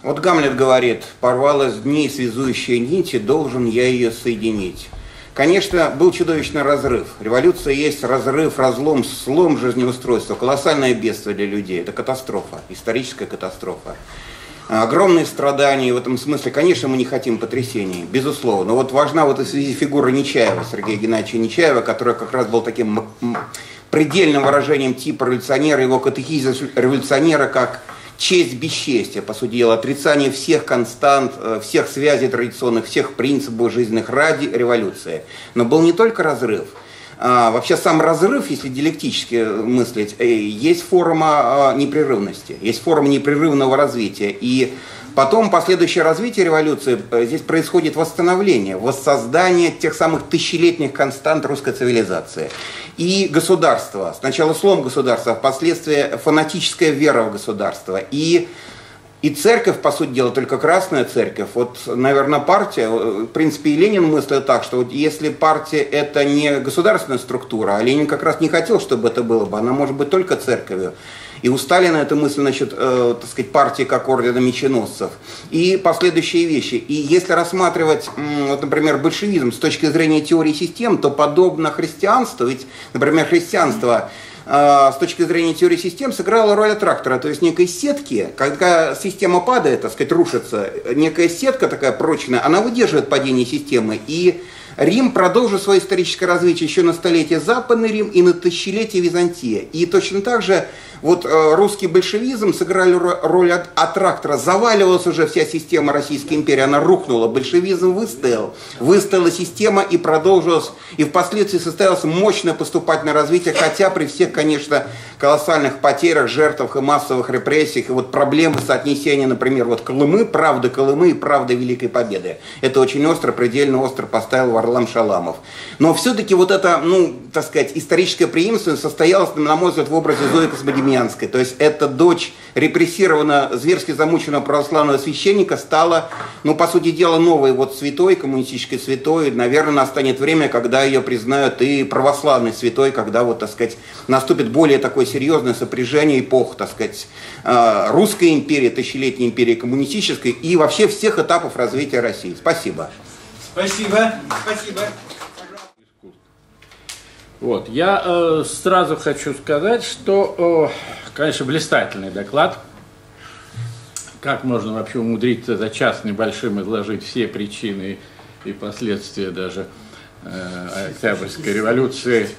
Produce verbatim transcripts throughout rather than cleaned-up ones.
Вот Гамлет говорит: «Порвалась дней связующая нить, и должен я ее соединить». Конечно, был чудовищный разрыв. Революция есть разрыв, разлом, слом жизнеустройства, колоссальное бедствие для людей. Это катастрофа, историческая катастрофа. Огромные страдания в этом смысле. Конечно, мы не хотим потрясений, безусловно. Но вот важна в этой связи фигура Нечаева, Сергея Геннадьевича Нечаева, который как раз был таким предельным выражением типа революционера, его катехизис революционера как честь бесчестия, по сути дела, отрицание всех констант, всех связей традиционных, всех принципов жизненных ради революции. Но был не только разрыв. А, вообще сам разрыв, если диалектически мыслить, есть форма непрерывности, есть форма непрерывного развития. И потом последующее развитие революции, здесь происходит восстановление, воссоздание тех самых тысячелетних констант русской цивилизации. И государство, сначала слом государства, а впоследствии фанатическая вера в государство. И, и церковь, по сути дела, только Красная Церковь. Вот, наверное, партия, в принципе, и Ленин мыслил так, что вот если партия это не государственная структура, а Ленин как раз не хотел, чтобы это было бы, она может быть только церковью. И у Сталина эта мысль насчет, э, так сказать, партии как ордена меченосцев. И последующие вещи. И если рассматривать, э, вот, например, большевизм с точки зрения теории систем, то подобно христианству, ведь, например, христианство э, с точки зрения теории систем сыграло роль аттрактора, то есть некой сетки, когда система падает, так сказать, рушится, некая сетка такая прочная, она выдерживает падение системы. И Рим продолжил свое историческое развитие еще на столетие Западный Рим и на тысячелетие Византия. И точно так же вот э, русский большевизм сыграли роль от, аттрактора. Заваливалась уже вся система Российской империи, она рухнула. Большевизм выстоял. Выстояла система и продолжилась. И впоследствии состоялось мощное поступательное развитие, хотя при всех, конечно, колоссальных потерях, жертвах и массовых репрессиях. И вот проблемы соотнесения, например, вот Колымы, правды Колымы и правды Великой Победы. Это очень остро, предельно остро поставил Варлам Шаламов. Но все-таки вот эта, ну, так сказать, историческая преемственность состоялась, на мой взгляд, в образе Зои Космодемьянской. То есть эта дочь репрессированного, зверски замученного православного священника стала, ну, по сути дела, новой вот святой, коммунистической святой. Наверное, настанет время, когда ее признают и православной святой, когда, вот, так сказать, наступит более такое серьезное сопряжение эпох, так сказать, русской империи, тысячелетней империи коммунистической и вообще всех этапов развития России. Спасибо. Спасибо. Спасибо. Вот, я э, сразу хочу сказать, что, э, конечно, блистательный доклад. Как можно вообще умудриться за час небольшим изложить все причины и последствия даже э, Октябрьской революции,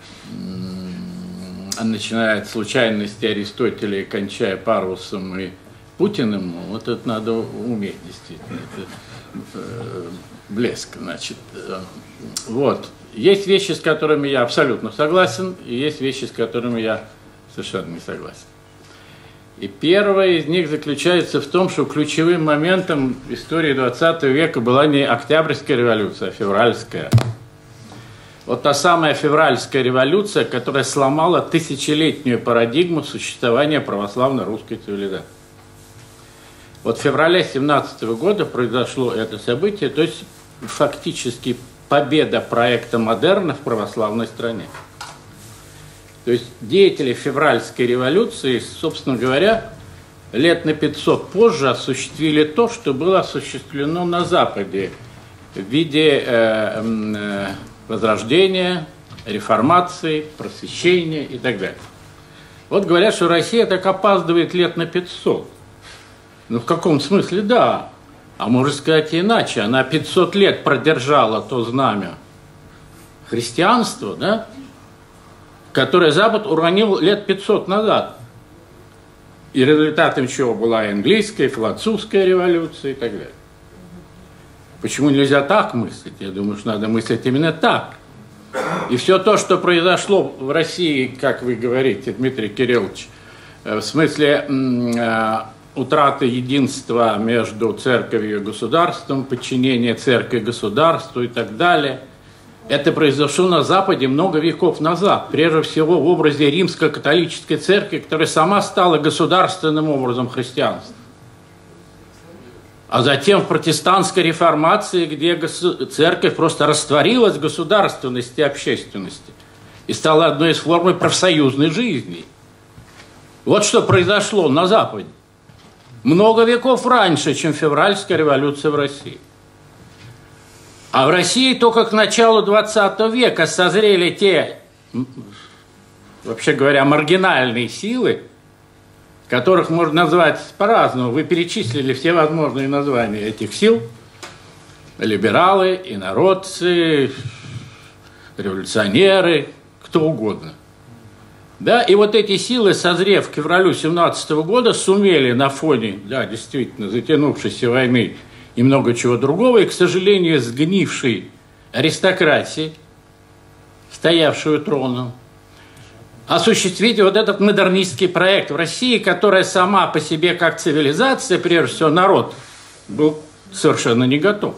э, начиная от случайности Аристотеля и кончая Парусом и Путиным, вот это надо уметь действительно. Это, э, блеск, значит. Э, вот. Есть вещи, с которыми я абсолютно согласен, и есть вещи, с которыми я совершенно не согласен. И первое из них заключается в том, что ключевым моментом истории двадцатого века была не Октябрьская революция, а февральская. Вот та самая февральская революция, которая сломала тысячелетнюю парадигму существования православно-русской цивилизации. Вот в феврале семнадцатого года произошло это событие, то есть фактически победа проекта модерна в православной стране. То есть деятели февральской революции, собственно говоря, лет на пятьсот позже осуществили то, что было осуществлено на Западе в виде э, э, возрождения, реформации, просвещения и так далее. Вот говорят, что Россия так опаздывает лет на пятьсот. Ну, в каком смысле? Да. А можно сказать иначе, она пятьсот лет продержала то знамя христианства, да, которое Запад уронил лет пятьсот назад. И результатом чего была и английская, и французская революция и так далее. Почему нельзя так мыслить? Я думаю, что надо мыслить именно так. И все то, что произошло в России, как вы говорите, Дмитрий Кириллович, в смысле утраты единства между церковью и государством, подчинение церкви государству и так далее. Это произошло на Западе много веков назад, прежде всего в образе римско-католической церкви, которая сама стала государственным образом христианства. А затем в протестантской реформации, где церковь просто растворилась в государственности и общественности и стала одной из форм профсоюзной жизни. Вот что произошло на Западе. много веков раньше, чем февральская революция в России. А в России только к началу двадцатого века созрели те, вообще говоря, маргинальные силы, которых можно назвать по-разному. Вы перечислили все возможные названия этих сил. Либералы, инородцы, революционеры, кто угодно. Да, и вот эти силы, созрев к февралю семнадцатого года, сумели на фоне, да, действительно, затянувшейся войны и много чего другого, и, к сожалению, сгнившей аристократии, стоявшую троном, осуществить вот этот модернистский проект в России, которая сама по себе как цивилизация, прежде всего народ, был совершенно не готов.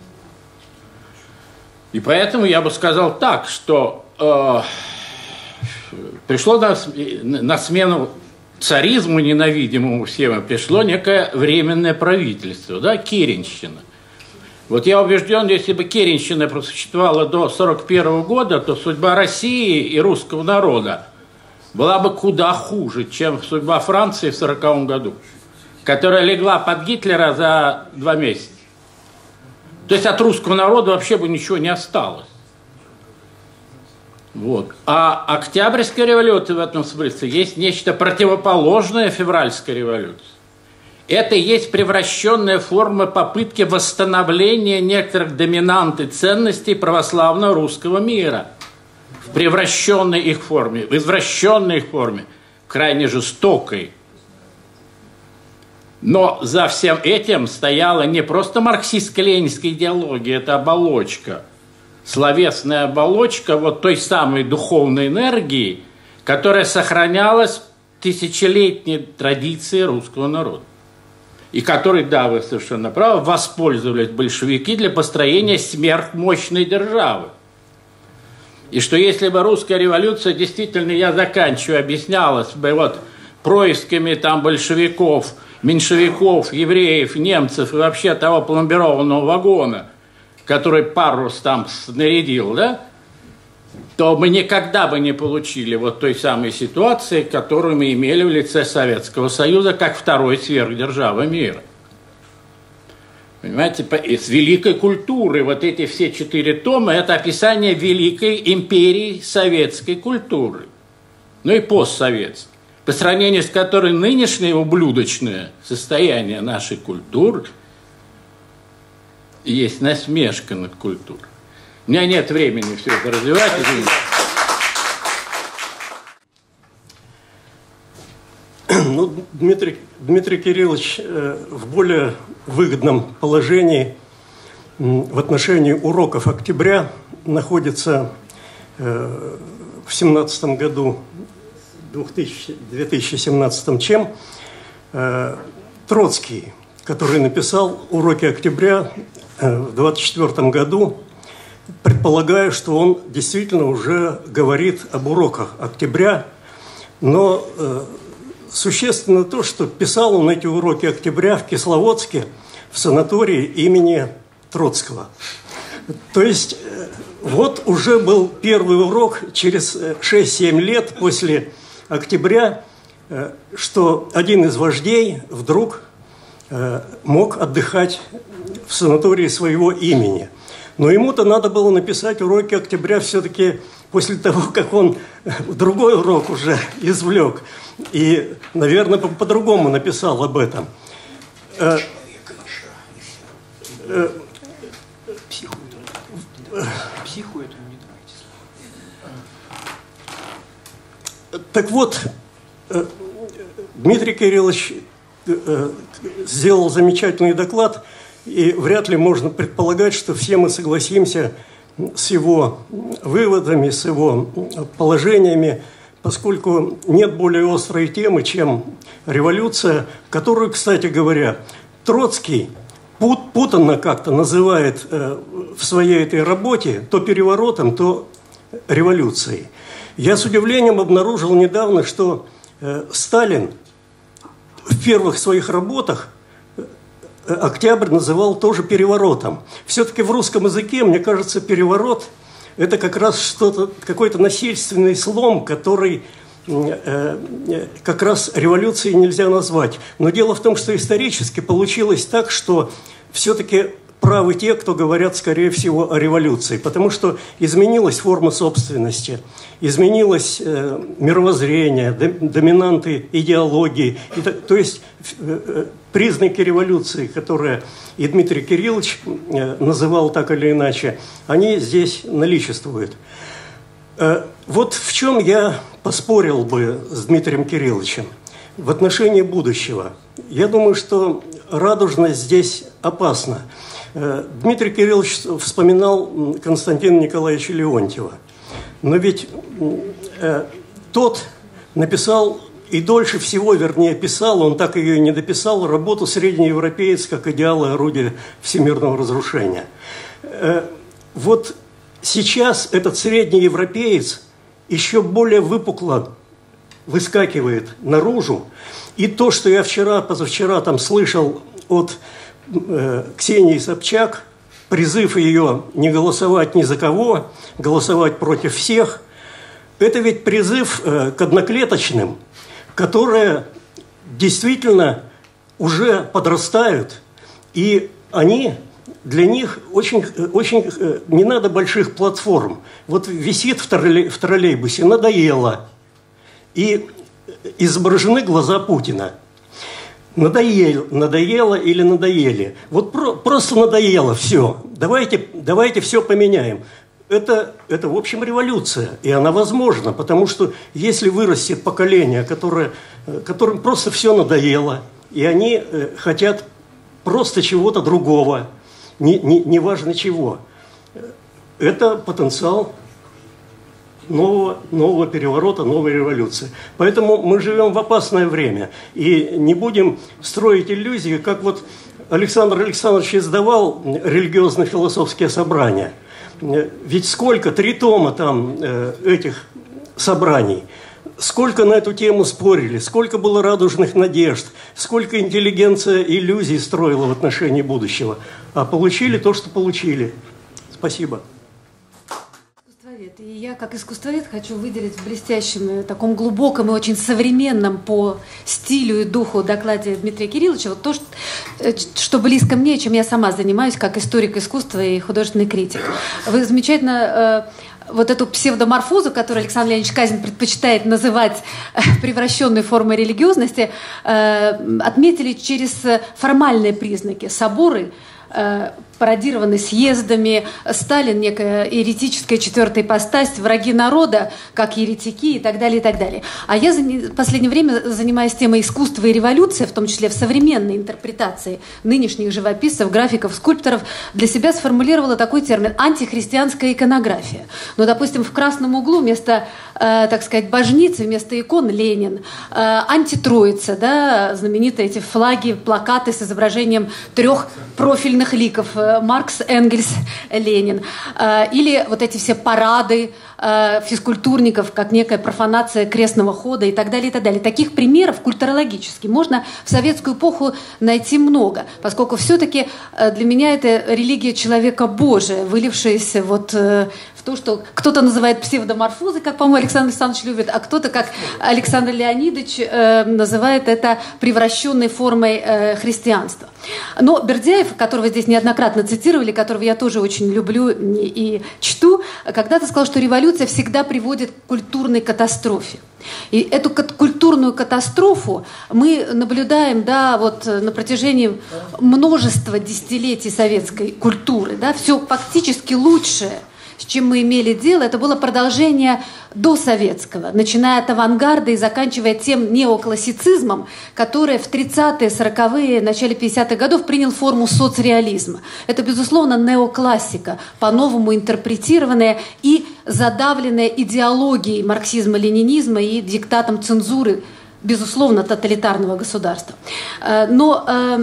И поэтому я бы сказал так, что э, пришло на, на смену царизму ненавидимому всем, пришло некое временное правительство, да, Керенщина. Вот я убежден, если бы Керенщина просуществовала до сорок первого года, то судьба России и русского народа была бы куда хуже, чем судьба Франции в сороковом году, которая легла под Гитлера за два месяца. То есть от русского народа вообще бы ничего не осталось. Вот. А Октябрьская революция в этом смысле есть нечто противоположное февральской революции. Это и есть превращенная форма попытки восстановления некоторых доминант и ценностей православно-русского мира. В превращенной их форме, в извращенной их форме, крайне жестокой. Но за всем этим стояла не просто марксистско-ленинская идеология, это оболочка, словесная оболочка вот той самой духовной энергии, которая сохранялась в тысячелетней традиции русского народа. И которой, да, вы совершенно правы, воспользовались большевики для построения сверхмощной державы. И что если бы русская революция действительно, я заканчиваю, объяснялась бы вот происками там большевиков, меньшевиков, евреев, немцев и вообще того пломбированного вагона, который парус там снарядил, да, то мы никогда бы не получили вот той самой ситуации, которую мы имели в лице Советского Союза, как второй сверхдержавы мира. Понимаете, с великой культуры вот эти все четыре тома – это описание великой империи советской культуры, ну и постсоветской, по сравнению с которой нынешнее ублюдочное состояние нашей культуры есть насмешка над культурой. У меня нет времени все это развивать. Ну, Дмитрий, Дмитрий Кириллович э, в более выгодном положении э, в отношении уроков октября находится э, в семнадцатом году, две тысячи семнадцатом, чем э, Троцкий, который написал уроки октября э, в двадцать четвёртом году, предполагаю, что он действительно уже говорит об уроках октября, но э, существенно то, что писал он эти уроки октября в Кисловодске, в санатории имени Троцкого. То есть э, вот уже был первый урок через шесть-семь лет после октября, э, что один из вождей вдруг э, мог отдыхать в санатории своего имени. Но ему-то надо было написать уроки октября все-таки после того, как он другой урок уже извлек. И, наверное, по-другому написал об этом. Психу эту не давайте. Так вот, Дмитрий Кириллович сделал замечательный доклад, и вряд ли можно предполагать, что все мы согласимся с его выводами, с его положениями, поскольку нет более острой темы, чем революция, которую, кстати говоря, Троцкий пут, путанно как-то называет э, в своей этой работе то переворотом, то революцией. Я с удивлением обнаружил недавно, что э, Сталин в первых своих работах октябрь называл тоже переворотом. Все-таки в русском языке, мне кажется, переворот – это как раз что-то, какой-то насильственный слом, который как раз революцией нельзя назвать. Но дело в том, что исторически получилось так, что все-таки правы те, кто говорят, скорее всего, о революции, потому что изменилась форма собственности, изменилось э, мировоззрение, доминанты идеологии. И, то есть э, признаки революции, которые и Дмитрий Кириллович э, называл так или иначе, они здесь наличествуют. Э, вот в чем я поспорил бы с Дмитрием Кирилловичем в отношении будущего. Я думаю, что радужность здесь опасна. Дмитрий Кириллович вспоминал Константина Николаевича Леонтьева. Но ведь э, тот написал, и дольше всего, вернее, писал, он так ее и не дописал, работу «Среднеевропеец как идеал и орудие всемирного разрушения». Э, вот сейчас этот среднеевропеец еще более выпукло выскакивает наружу. И то, что я вчера, позавчера там слышал от Ксении Собчак, призыв ее не голосовать ни за кого, голосовать против всех, это ведь призыв к одноклеточным, которые действительно уже подрастают, и они, для них очень, очень не надо больших платформ. Вот висит в, троллей, в троллейбусе «Надоело», и изображены глаза Путина. Надоело, надоело или надоели. Вот про, просто надоело все. Давайте, давайте все поменяем. Это, это, в общем, революция. И она возможна, потому что если вырастет поколение, которое, которым просто все надоело, и они э, хотят просто чего-то другого, не, не, не важно чего, это потенциал Нового, нового переворота, новой революции. Поэтому мы живем в опасное время. И не будем строить иллюзии, как вот Александр Александрович издавал религиозно-философские собрания. Ведь сколько, три тома там э, этих собраний, сколько на эту тему спорили, сколько было радужных надежд, сколько интеллигенция иллюзий строила в отношении будущего. А получили то, что получили. Спасибо. И я, как искусствовед, хочу выделить в блестящем, таком глубоком и очень современном по стилю и духу докладе Дмитрия Кирилловича вот то, что, что близко мне, чем я сама занимаюсь, как историк искусства и художественный критик. Вы замечательно э, вот эту псевдоморфозу, которую Александр Леонидович Казин предпочитает называть превращенной формой религиозности, э, отметили через формальные признаки. Соборы, пародированы съездами, Сталин, некая еретическая четвертая ипостась, враги народа, как еретики и так далее, и так далее. А я в последнее время занимаюсь темой искусства и революции, в том числе в современной интерпретации нынешних живописцев, графиков, скульпторов, для себя сформулировала такой термин – антихристианская иконография. Ну, допустим, в красном углу вместо, э, так сказать, божницы, вместо икон Ленин, э, антитроица, да, знаменитые эти флаги, плакаты с изображением трех профильных ликов – Маркс, Энгельс, Ленин. Или вот эти все парады физкультурников, как некая профанация крестного хода и так далее, и так далее. Таких примеров культурологически можно в советскую эпоху найти много, поскольку все-таки для меня это религия человека Божия, вылившаяся вот в то, что кто-то называет псевдоморфозой, как, по-моему, Александр Александрович любит, а кто-то, как Александр Леонидович, называет это превращенной формой христианства. Но Бердяев, которого здесь неоднократно цитировали, которого я тоже очень люблю и чту, когда-то сказал, что революция всегда приводит к культурной катастрофе. И эту культурную катастрофу мы наблюдаем, да, вот на протяжении множества десятилетий советской культуры. Да, все фактически лучшее, с чем мы имели дело, это было продолжение досоветского, начиная от авангарда и заканчивая тем неоклассицизмом, который в тридцатые, сороковые, начале пятидесятых годов принял форму соцреализма. Это, безусловно, неоклассика, по-новому интерпретированная и задавленная идеологией марксизма-ленинизма и диктатом цензуры, безусловно, тоталитарного государства. Но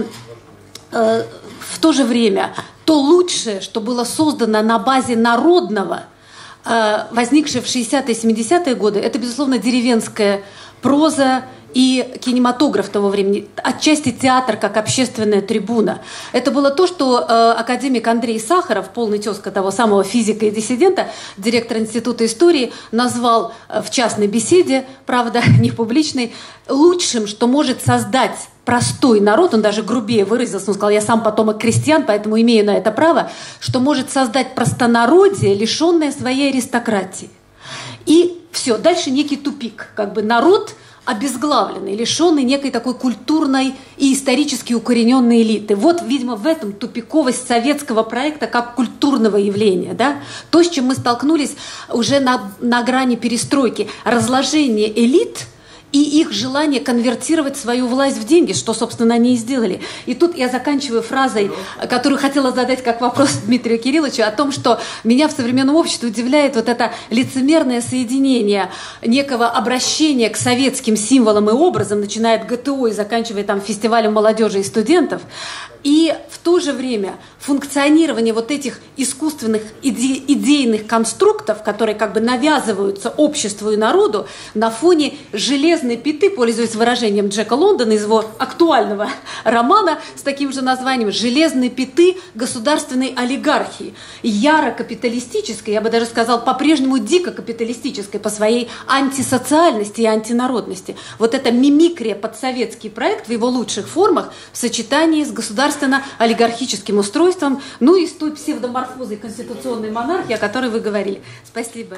в то же время то лучшее, что было создано на базе народного, возникшее в шестидесятые и семидесятые годы, это, безусловно, деревенская проза и кинематограф того времени, отчасти театр как общественная трибуна. Это было то, что э, академик Андрей Сахаров, полный тезка того самого физика и диссидента, директор Института истории, назвал э, в частной беседе, правда, не публичной, лучшим, что может создать простой народ, он даже грубее выразился, он сказал, я сам потомок крестьян, поэтому имею на это право, что может создать простонародье, лишенное своей аристократии. И все, дальше некий тупик, как бы народ обезглавленный, лишенный некой такой культурной и исторически укорененной элиты. Вот, видимо, в этом тупиковость советского проекта как культурного явления. Да? То, с чем мы столкнулись уже на, на грани перестройки. Разложение элит и их желание конвертировать свою власть в деньги, что, собственно, они и сделали. И тут я заканчиваю фразой, которую хотела задать как вопрос Дмитрию Кирилловичу, о том, что меня в современном обществе удивляет вот это лицемерное соединение некого обращения к советским символам и образам, начиная от ГТО и заканчивая там фестивалем молодежи и студентов, и в то же время функционирование вот этих искусственных иде- идейных конструктов, которые как бы навязываются обществу и народу на фоне железной пяты, пользуясь выражением Джека Лондона из его актуального романа с таким же названием «Железной пяты государственной олигархии», яро капиталистической, я бы даже сказал, по-прежнему дико капиталистической по своей антисоциальности и антинародности. Вот эта мимикрия под советский проект в его лучших формах в сочетании с государственным олигархическим устройством, ну и с той псевдоморфозой конституционной монархии, о которой вы говорили. Спасибо.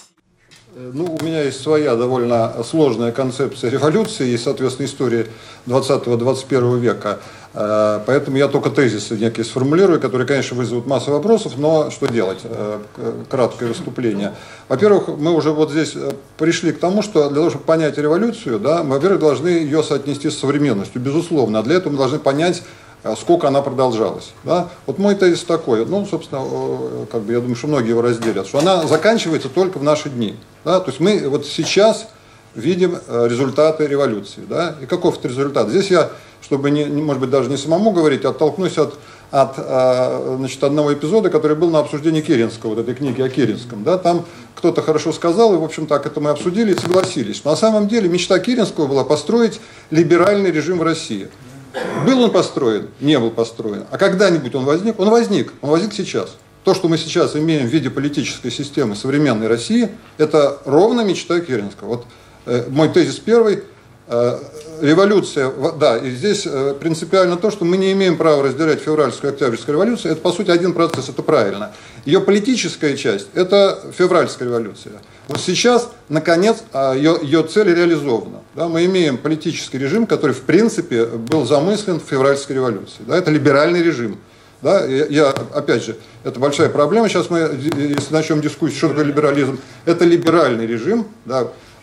Ну, у меня есть своя довольно сложная концепция революции и, соответственно, истории двадцатого-двадцать первого века. Поэтому я только тезисы некие сформулирую, которые, конечно, вызовут массу вопросов, но что делать? Краткое выступление. Во-первых, мы уже вот здесь пришли к тому, что для того, чтобы понять революцию, да, мы, во-первых, должны ее соотнести с современностью, безусловно. А для этого мы должны понять, сколько она продолжалась. Да? Вот мой тезис такой, ну, собственно, как бы я думаю, что многие его разделят, что она заканчивается только в наши дни. Да? То есть мы вот сейчас видим результаты революции. Да? И каков это результат? Здесь я, чтобы, не, может быть, даже не самому говорить, оттолкнусь от, от значит, одного эпизода, который был на обсуждении Керенского, вот этой книги о Керенском. Да? Там кто-то хорошо сказал, и, в общем, так это мы обсудили и согласились. Но на самом деле мечта Керенского была построить либеральный режим в России. Был он построен? Не был построен. А когда-нибудь он возник? Он возник. Он возник сейчас. То, что мы сейчас имеем в виде политической системы современной России, это ровно мечта Керенского. Вот э, мой тезис первый. Э, революция, да, и здесь э, принципиально то, что мы не имеем права разделять февральскую и октябрьскую революцию. Это, по сути, один процесс, это правильно. Ее политическая часть – это февральская революция. Вот сейчас, наконец, ее, ее цель реализована. Да, мы имеем политический режим, который, в принципе, был замыслен в февральской революции. Да, это либеральный режим. Да, я, я, опять же, это большая проблема. Сейчас мы, если начнем дискуссию, что такое либерализм, это либеральный режим. Да,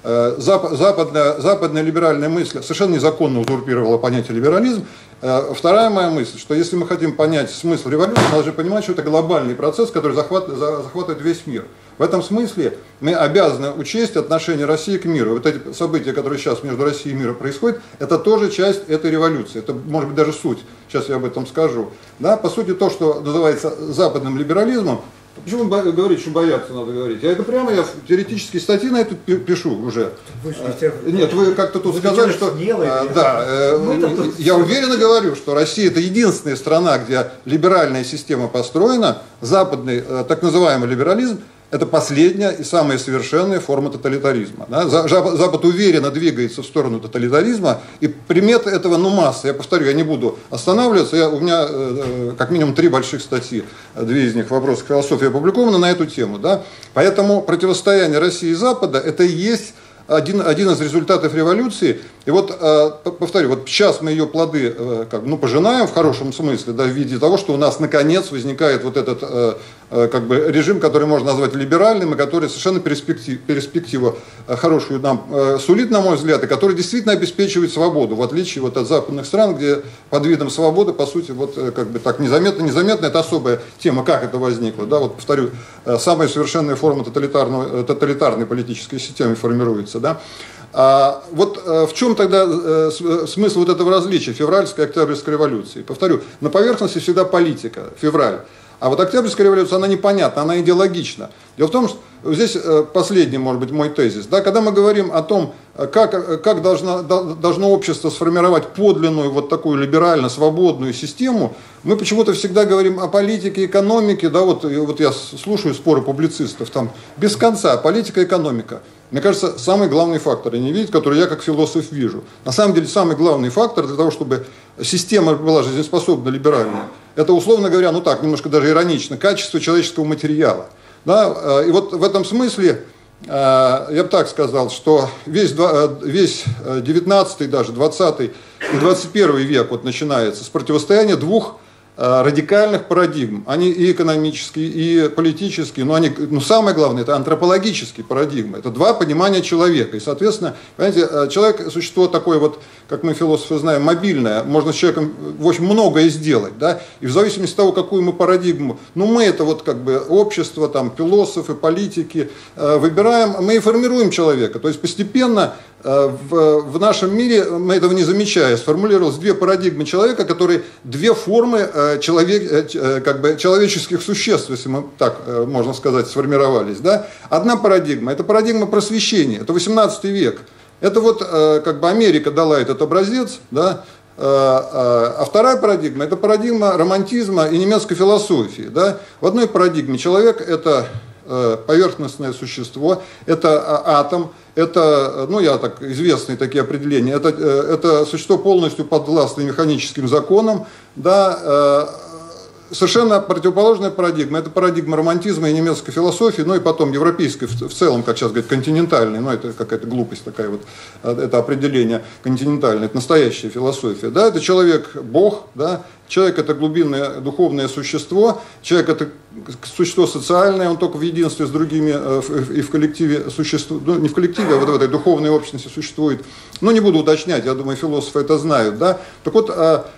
западная, западная либеральная мысль совершенно незаконно узурпировала понятие либерализм. Вторая моя мысль, что если мы хотим понять смысл революции, мы должны понимать, что это глобальный процесс, который захватывает, захватывает весь мир. В этом смысле мы обязаны учесть отношение России к миру. Вот эти события, которые сейчас между Россией и миром происходят, это тоже часть этой революции. Это, может быть, даже суть. Сейчас я об этом скажу. Да, по сути, то, что называется западным либерализмом, почему вы говорите, что бояться надо говорить? Я это прямо, я теоретические статьи на это пишу уже. Вы, Нет, вы как-то тут вы сказали, что... А, да, э, я уверенно говорю, что Россия это единственная страна, где либеральная система построена, западный, э, так называемый либерализм, это последняя и самая совершенная форма тоталитаризма. Да? Запад уверенно двигается в сторону тоталитаризма, и примет этого, ну, масса. Я повторю, я не буду останавливаться. Я, у меня э, как минимум три больших статьи, две из них «Вопросы к философии» опубликованы на эту тему. Да? Поэтому противостояние России и Запада – это и есть один, один из результатов революции. И вот, э, повторю, вот сейчас мы ее плоды э, как, ну, пожинаем в хорошем смысле, да, в виде того, что у нас наконец возникает вот этот э, э, как бы режим, который можно назвать либеральным, и который совершенно перспектив, перспективу э, хорошую нам э, сулит, на мой взгляд, и который действительно обеспечивает свободу, в отличие вот от западных стран, где под видом свободы, по сути, вот э, как бы так незаметно, незаметно, это особая тема, как это возникло. Да, вот повторю, э, самая совершенная форма тоталитарного, э, тоталитарной политической системы формируется. Да? А вот э, в чем тогда э, смысл вот этого различия февральской и октябрьской революции? Повторю, на поверхности всегда политика, февраль. А вот Октябрьская революция, она непонятна, она идеологична. Дело в том, что здесь последний, может быть, мой тезис. Да, когда мы говорим о том, как, как должно, должно общество сформировать подлинную, вот такую либерально-свободную систему, мы почему-то всегда говорим о политике, экономике. Да, вот, вот я слушаю споры публицистов, там без конца политика, экономика. Мне кажется, самый главный фактор, они видят, который я как философ вижу. На самом деле, самый главный фактор для того, чтобы система была жизнеспособна, либеральная, это, условно говоря, ну так, немножко даже иронично, качество человеческого материала. Да? И вот в этом смысле, я бы так сказал, что весь, весь девятнадцатый, даже двадцатый и двадцать первый век вот начинается с противостояния двух радикальных парадигм. Они и экономические, и политические, но они, ну, самое главное, это антропологические парадигмы. Это два понимания человека. И, соответственно, понимаете, человек – существо такое вот, как мы философы знаем, мобильное. Можно с человеком, в общем, многое сделать. Да? И в зависимости от того, какую мы парадигму, ну, мы это вот как бы общество, там, философы, политики выбираем, мы и формируем человека. То есть постепенно в, в нашем мире, мы этого не замечая, сформулировалось две парадигмы человека, которые две формы человек, как бы, человеческих существ, если мы так можно сказать, сформировались. Да? Одна парадигма – это парадигма просвещения, это восемнадцатый век. Это вот как бы Америка дала этот образец, да? А вторая парадигма – это парадигма романтизма и немецкой философии. Да? В одной парадигме человек – это поверхностное существо, это атом, это, ну я так, известные такие определения, это, это существо полностью подвластное механическим законам, да, совершенно противоположная парадигма, это парадигма романтизма и немецкой философии, ну и потом европейской в целом, как сейчас говорят, континентальной, ну это какая-то глупость такая вот, это определение континентальное, это настоящая философия, да, это человек Бог, да, человек это глубинное духовное существо, человек это существо социальное, он только в единстве с другими и в коллективе существует, ну не в коллективе, а вот в этой духовной общности существует, ну не буду уточнять, я думаю, философы это знают, да, так вот,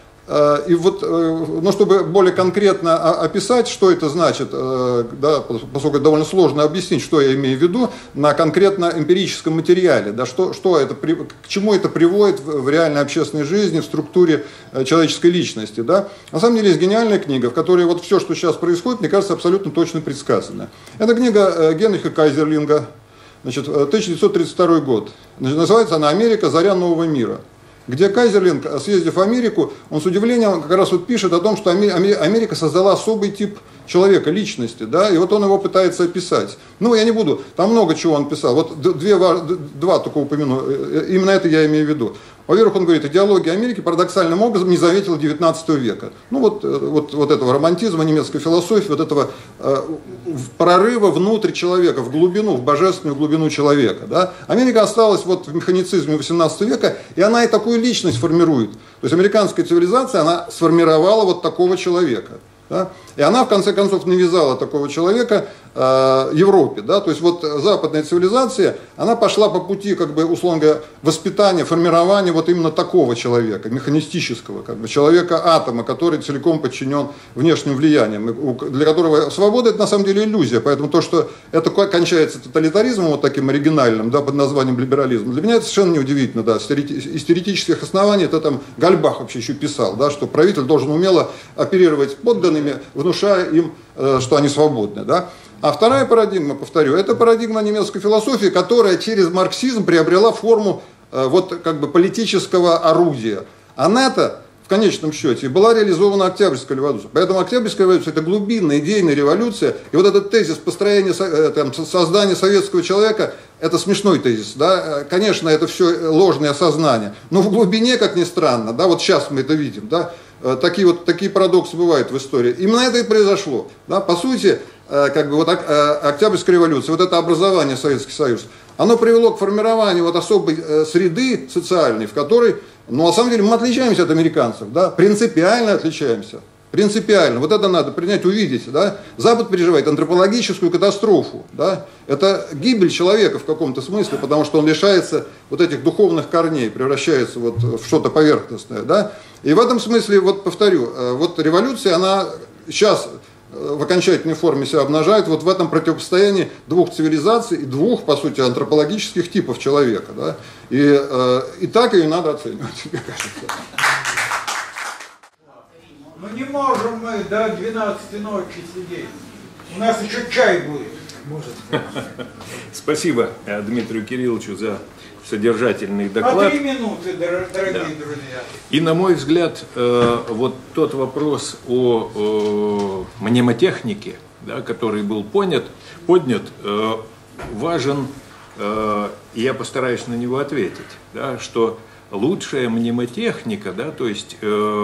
и вот, ну, чтобы более конкретно описать, что это значит, да, поскольку это довольно сложно объяснить, что я имею в виду, на конкретно эмпирическом материале, да, что, что это, к чему это приводит в реальной общественной жизни, в структуре человеческой личности. Да. На самом деле есть гениальная книга, в которой вот все, что сейчас происходит, мне кажется, абсолютно точно предсказано. Это книга Генриха Кайзерлинга, значит, тысяча девятьсот тридцать второй год. Значит, называется она «Америка. Заря нового мира», где Кайзерлинг, съездив в Америку, он с удивлением как раз вот пишет о том, что Америка создала особый тип человека, личности, да, и вот он его пытается описать. Ну, я не буду, там много чего он писал, вот две, два только упомяну, именно это я имею в виду. Во-первых, он говорит, идеология Америки парадоксальным образом не заметила девятнадцатого века. Ну, вот, вот, вот этого романтизма, немецкой философии, вот этого э, прорыва внутрь человека, в глубину, в божественную глубину человека. Да? Америка осталась вот в механицизме восемнадцатого века, и она и такую личность формирует. То есть американская цивилизация, она сформировала вот такого человека. Да? И она, в конце концов, навязала такого человека э, Европе. Да? То есть вот западная цивилизация, она пошла по пути, как бы, условно говоря, воспитания, формирования вот именно такого человека, механистического, как бы, человека-атома, который целиком подчинен внешним влияниям, для которого свобода – это на самом деле иллюзия. Поэтому то, что это кончается тоталитаризмом вот таким оригинальным, да, под названием либерализм, для меня это совершенно неудивительно. Да. Из теоретических оснований это там Гальбах вообще еще писал, да, что правитель должен умело оперировать подданными, внушая им, что они свободны. Да? А вторая парадигма, повторю, это парадигма немецкой философии, которая через марксизм приобрела форму вот, как бы, политического орудия. Она-то в конечном счете была реализована Октябрьской революцией. Поэтому Октябрьская революция – это глубинная идейная революция. И вот этот тезис построения, там, создания советского человека – это смешной тезис. Да? Конечно, это все ложное сознание. Но в глубине, как ни странно, да, вот сейчас мы это видим, да, Такие, вот, такие парадоксы бывают в истории. Именно это и произошло. Да? По сути, как бы, вот, Октябрьская революция, вот это образование Советский Союз, оно привело к формированию вот особой среды социальной, в которой, ну, на самом деле, мы отличаемся от американцев, да? Принципиально отличаемся. Принципиально. Вот это надо принять, увидеть. Да? Запад переживает антропологическую катастрофу. Да? Это гибель человека в каком-то смысле, потому что он лишается вот этих духовных корней, превращается вот в что-то поверхностное. Да? И в этом смысле, вот повторю, вот революция, она сейчас в окончательной форме себя обнажает вот в этом противостоянии двух цивилизаций и двух, по сути, антропологических типов человека. Да? И, и так ее надо оценивать, мне кажется. Ну не можем мы до двенадцати ночи сидеть. У нас еще чай будет. Может. Спасибо Дмитрию Кирилловичу за содержательный доклад. А три минуты, дорогие да. друзья. И на мой взгляд, вот тот вопрос о мнемотехнике, да, который был понят, поднят, важен, и я постараюсь на него ответить, да, что лучшая мнемотехника, да, то есть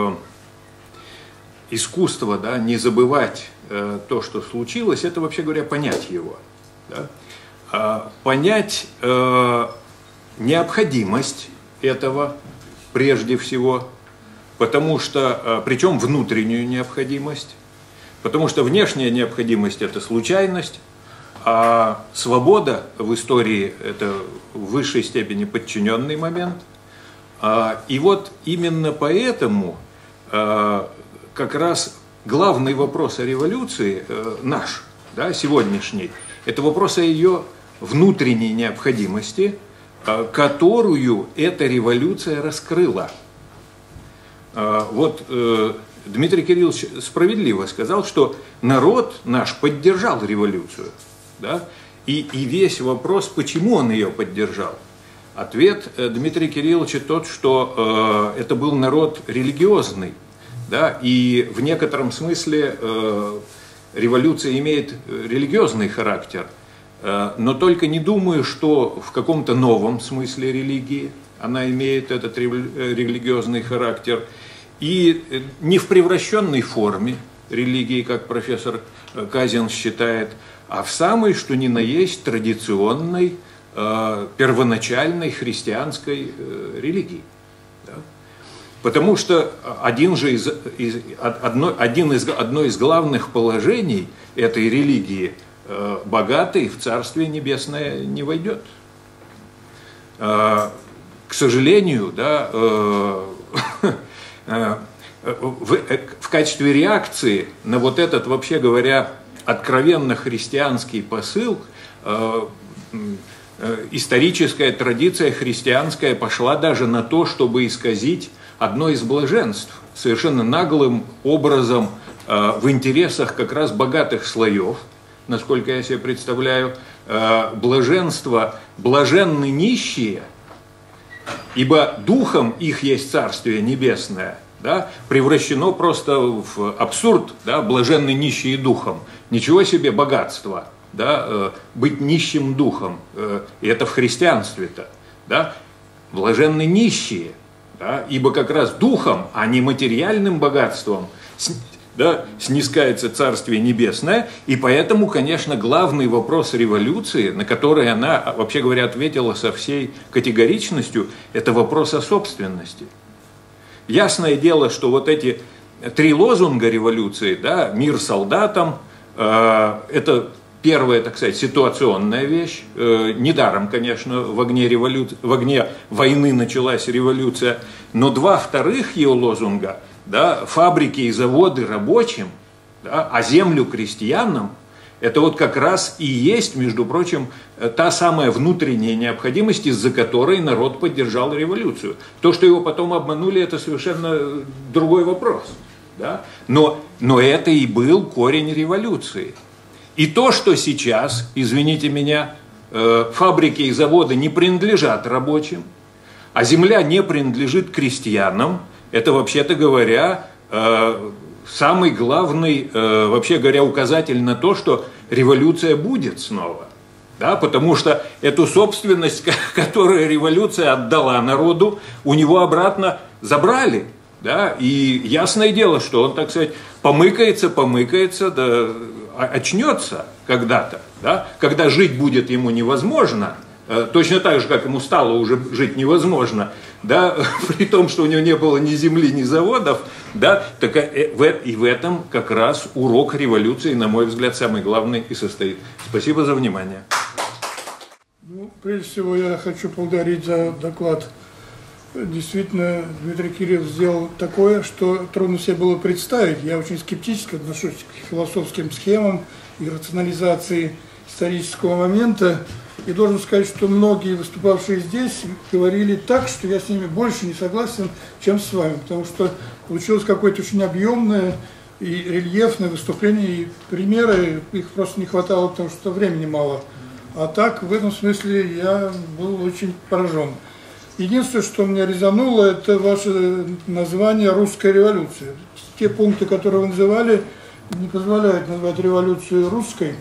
искусство, да, не забывать э, то, что случилось, это, вообще говоря, понять его. Да? А, понять э, необходимость этого прежде всего, потому что, э, причем внутреннюю необходимость, потому что внешняя необходимость – это случайность, а свобода в истории – это в высшей степени подчиненный момент. А, и вот именно поэтому э, как раз главный вопрос о революции э, наш, да, сегодняшний, это вопрос о ее внутренней необходимости, э, которую эта революция раскрыла. Э, вот э, Дмитрий Кириллович справедливо сказал, что народ наш поддержал революцию. Да, и, и весь вопрос, почему он ее поддержал. Ответ э, Дмитрия Кирилловича тот, что э, это был народ религиозный. Да, и в некотором смысле э, революция имеет религиозный характер, э, но только не думаю, что в каком-то новом смысле религии она имеет этот религиозный характер, и не в превращенной форме религии, как профессор Казин считает, а в самой, что ни на есть, традиционной, э, первоначальной христианской э, религии. Потому что один, же из, из, одно, один из, одно из главных положений этой религии э, – богатый в Царствие Небесное не войдет. Э, к сожалению, да, э, э, в, в качестве реакции на вот этот, вообще говоря, откровенно христианский посыл, э, э, историческая традиция христианская пошла даже на то, чтобы исказить одно из блаженств, совершенно наглым образом э, в интересах как раз богатых слоев, насколько я себе представляю, э, блаженство, блаженны нищие, ибо духом их есть Царствие Небесное, да, превращено просто в абсурд, да, блаженны нищие духом. Ничего себе богатство, да, э, быть нищим духом, э, и это в христианстве-то, да, блаженны нищие. Да, ибо как раз духом, а не материальным богатством, да, снискается Царствие Небесное, и поэтому, конечно, главный вопрос революции, на который она, вообще говоря, ответила со всей категоричностью, это вопрос о собственности. Ясное дело, что вот эти три лозунга революции, да, мир солдатам, э, это первая, так сказать, ситуационная вещь. Недаром, конечно, в огне, револю... в огне войны началась революция. Но два вторых ее лозунга, да, фабрики и заводы рабочим, да, а землю крестьянам, это вот как раз и есть, между прочим, та самая внутренняя необходимость, из-за которой народ поддержал революцию. То, что его потом обманули, это совершенно другой вопрос. Да? Но, но это и был корень революции. И то, что сейчас, извините меня, фабрики и заводы не принадлежат рабочим, а земля не принадлежит крестьянам, это, вообще-то говоря, самый главный, вообще говоря, указатель на то, что революция будет снова. Да, потому что эту собственность, которую революция отдала народу, у него обратно забрали. Да, и ясное дело, что он, так сказать, помыкается, помыкается, да, очнется когда-то, да, когда жить будет ему невозможно, э, точно так же, как ему стало уже жить невозможно, да, при том, что у него не было ни земли, ни заводов, да, так э, в, и в этом как раз урок революции, на мой взгляд, самый главный и состоит. Спасибо за внимание. Ну, прежде всего, я хочу поблагодарить за доклад. Действительно, Дмитрий Кириллович сделал такое, что трудно себе было представить. Я очень скептически отношусь к философским схемам и рационализации исторического момента. И должен сказать, что многие выступавшие здесь говорили так, что я с ними больше не согласен, чем с вами. Потому что получилось какое-то очень объемное и рельефные выступления, и примеры, их просто не хватало, потому что времени мало. А так, в этом смысле, я был очень поражен. Единственное, что меня резануло, это ваше название «Русская революция». Те пункты, которые вы называли, не позволяют назвать революцию русской.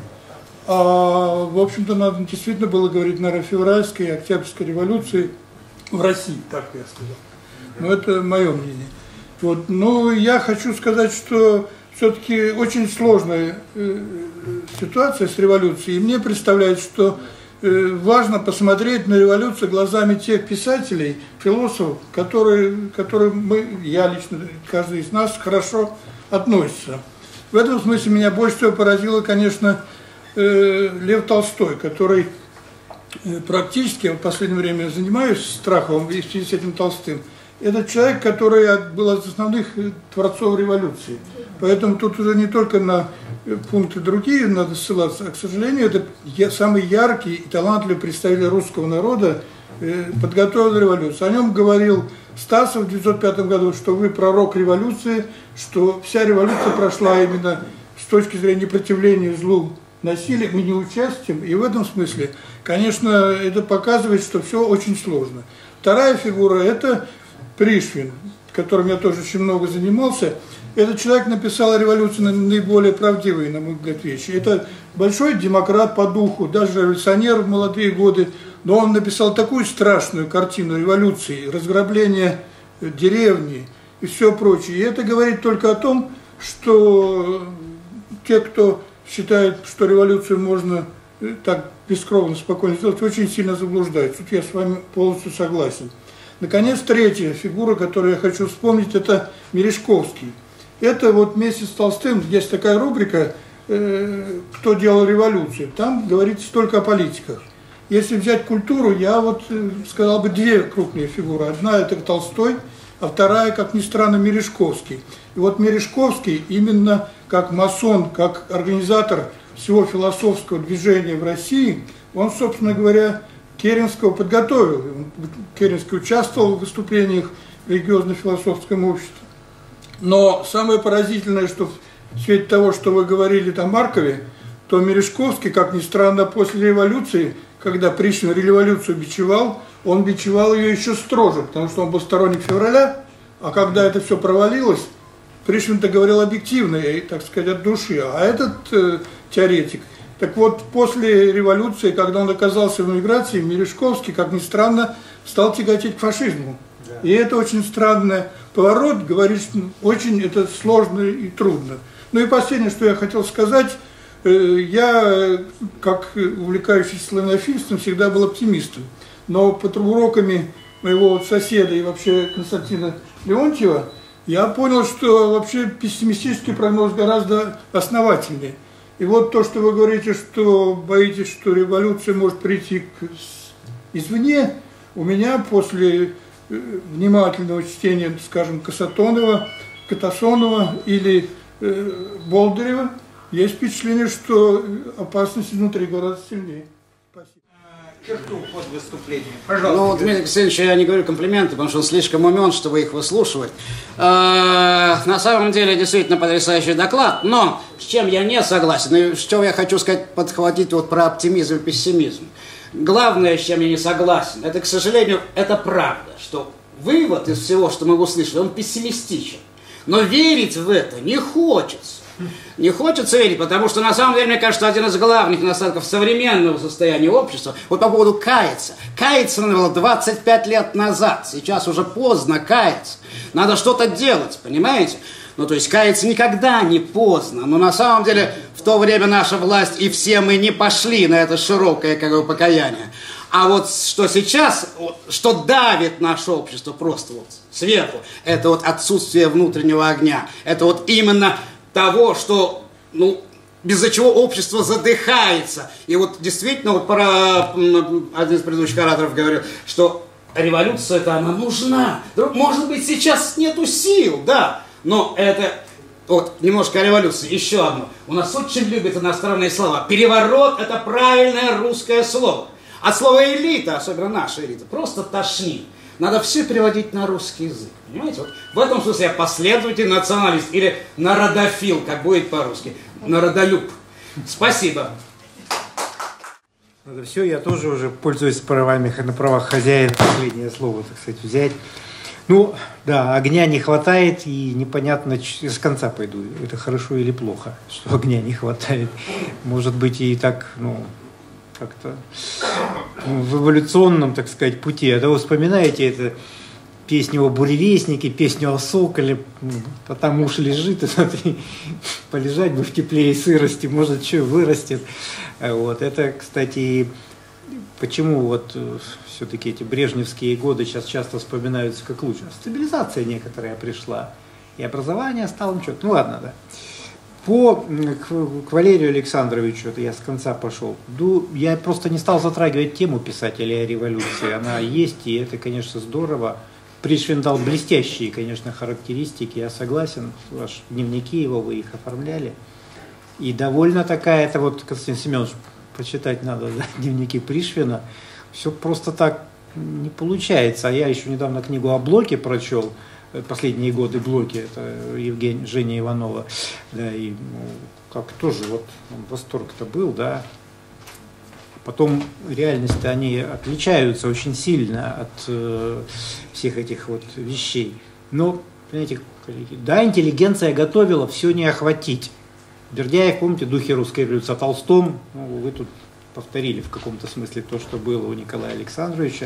А, в общем-то, надо действительно было говорить, наверное, февральской и октябрьской революции в России, так я сказал. Но это мое мнение. Вот. Но я хочу сказать, что все-таки очень сложная э, ситуация с революцией. И мне представляется, что э, важно посмотреть на революцию глазами тех писателей, философов, которые, которые мы, я лично, каждый из нас хорошо относится. В этом смысле меня больше всего поразило, конечно, э, Лев Толстой, который э, практически, я в последнее время занимаюсь Страховым и в связи с этим Толстым. Это человек, который был из основных творцов революции. Поэтому тут уже не только на пункты другие надо ссылаться, а, к сожалению, это самый яркий и талантливый представитель русского народа, подготовил революцию. О нем говорил Стасов в тысяча девятьсот пятом году, что вы пророк революции, что вся революция прошла именно с точки зрения непротивления злу, насилию, мы не участием. И в этом смысле, конечно, это показывает, что все очень сложно. Вторая фигура – это Пришвин, которым я тоже очень много занимался. Этот человек написал о революции наиболее правдивые, на мой взгляд, вещи. Это большой демократ по духу, даже революционер в молодые годы, но он написал такую страшную картину революции, разграбление деревни и все прочее. И это говорит только о том, что те, кто считает, что революцию можно так бескровно, спокойно сделать, очень сильно заблуждаются. Тут я с вами полностью согласен. Наконец, третья фигура, которую я хочу вспомнить, это Мережковский. Это вот вместе с Толстым, есть такая рубрика э, «Кто делал революцию?». Там говорится только о политиках. Если взять культуру, я вот э, сказал бы две крупные фигуры. Одна – это Толстой, а вторая, как ни странно, Мережковский. И вот Мережковский именно как масон, как организатор всего философского движения в России, он, собственно говоря, Керенского подготовил. Керенский участвовал в выступлениях в религиозно-философском обществе. Но самое поразительное, что в свете того, что вы говорили о Маркове, то Мережковский, как ни странно, после революции, когда Пришвин революцию бичевал, он бичевал ее еще строже, потому что он был сторонник февраля, а когда это все провалилось, Пришвин-то говорил объективно, и, так сказать, от души, а этот э, теоретик. Так вот, после революции, когда он оказался в эмиграции, Мережковский, как ни странно, стал тяготеть к фашизму. Да. И это очень странный поворот, говорит, что очень это сложно и трудно. Ну и последнее, что я хотел сказать, я, как увлекающийся славянофильством, всегда был оптимистом. Но под уроками моего вот соседа и вообще Константина Леонтьева я понял, что вообще пессимистический прогноз гораздо основательнее. И вот то, что вы говорите, что боитесь, что революция может прийти к, извне, у меня после э, внимательного чтения, скажем, Касатонова, Катасонова или э, Болдырева, есть впечатление, что опасность внутри гораздо сильнее. Спасибо. Черту под выступление. Пожалуйста. Ну, Дмитрий Алексеевич, я не говорю комплименты, потому что он слишком умен, чтобы их выслушивать. На самом деле, действительно потрясающий доклад, но с чем я не согласен, и что я хочу сказать, подхватить вот про оптимизм и пессимизм. Главное, с чем я не согласен, это, к сожалению, это правда, что вывод из всего, что мы услышали, он пессимистичен. Но верить в это не хочется. Не хочется верить, потому что на самом деле, мне кажется, один из главных недостатков современного состояния общества, вот по поводу каяться. Каяться надо было двадцать пять лет назад, сейчас уже поздно каяться. Надо что-то делать, понимаете? Ну, то есть каяться никогда не поздно, но на самом деле в то время наша власть и все мы не пошли на это широкое, как бы, покаяние. А вот что сейчас, что давит наше общество просто вот сверху, это вот отсутствие внутреннего огня, это вот именно того, что, ну, без-за чего общество задыхается. И вот действительно, вот про, один из предыдущих ораторов говорил, что революция-то она нужна. Может быть, сейчас нету сил, да, но это, вот, немножко о революции, еще одно. У нас очень любят иностранные слова. Переворот – это правильное русское слово. От слова элита, особенно наша элита, просто тошнит. Надо все переводить на русский язык. Понимаете? Вот в этом смысле я последовательный националист или народофил, как будет по-русски. Народолюб. Спасибо. Это все, я тоже уже пользуюсь правами, на правах хозяина, последнее слово, так сказать, взять. Ну, да, огня не хватает, и непонятно, с конца пойду, это хорошо или плохо, что огня не хватает. Может быть, и так, ну, как-то ну, в эволюционном, так сказать, пути. А то вы вспоминаете это, песню о буревестнике, песню о соколе, а там уж лежит, и смотри, полежать бы в тепле и сырости, может, что вырастет. Вот. Это, кстати, почему вот все-таки эти брежневские годы сейчас часто вспоминаются как лучше. Стабилизация некоторая пришла, и образование стало ничего. Ну ладно, да. По, к, к Валерию Александровичу, это я с конца пошел, я просто не стал затрагивать тему писателя о революции, она есть, и это, конечно, здорово. Пришвин дал блестящие, конечно, характеристики, я согласен, ваши дневники его, вы их оформляли. И довольно такая, это вот, Константин Семенович, почитать надо, да, дневники Пришвина, все просто так не получается. А я еще недавно книгу о Блоке прочел, последние годы Блоки, это Евгения, Женя Иванова, да, и ну, как тоже вот восторг-то был, да. Потом реальности, они отличаются очень сильно от э, всех этих вот вещей. Но, понимаете, да, интеллигенция готовила все не охватить. Бердяев, помните, «Духи русской революции», о Толстом, ну, вы тут повторили в каком-то смысле то, что было у Николая Александровича.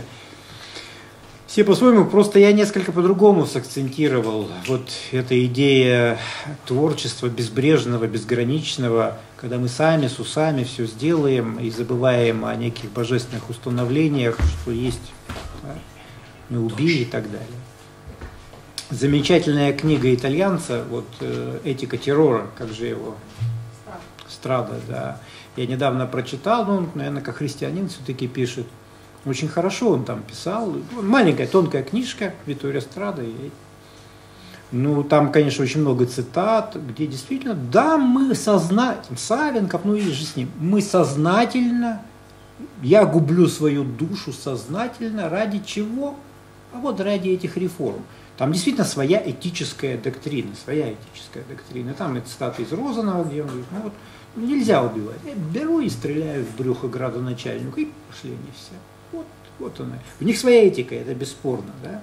Все по-своему, просто я несколько по-другому сакцентировал. Вот эта идея творчества безбрежного, безграничного, когда мы сами с усами все сделаем и забываем о неких божественных установлениях, что есть, да, не убий и так далее. Замечательная книга итальянца, вот «Этика террора», как же его? Страда, да. Я недавно прочитал, ну, он, наверное, как христианин все-таки пишет. Очень хорошо он там писал. Маленькая, тонкая книжка Витторио Страда. Ну, там, конечно, очень много цитат, где действительно, да, мы сознательно, Савенков, ну и же с ним, мы сознательно, я гублю свою душу сознательно, ради чего? А вот ради этих реформ. Там действительно своя этическая доктрина, своя этическая доктрина. Там и цитаты из Розанова, где он говорит, ну вот, нельзя убивать. Я беру и стреляю в брюхо градоначальнику, и пошли они все. Вот, вот она. У них своя этика, это бесспорно, да.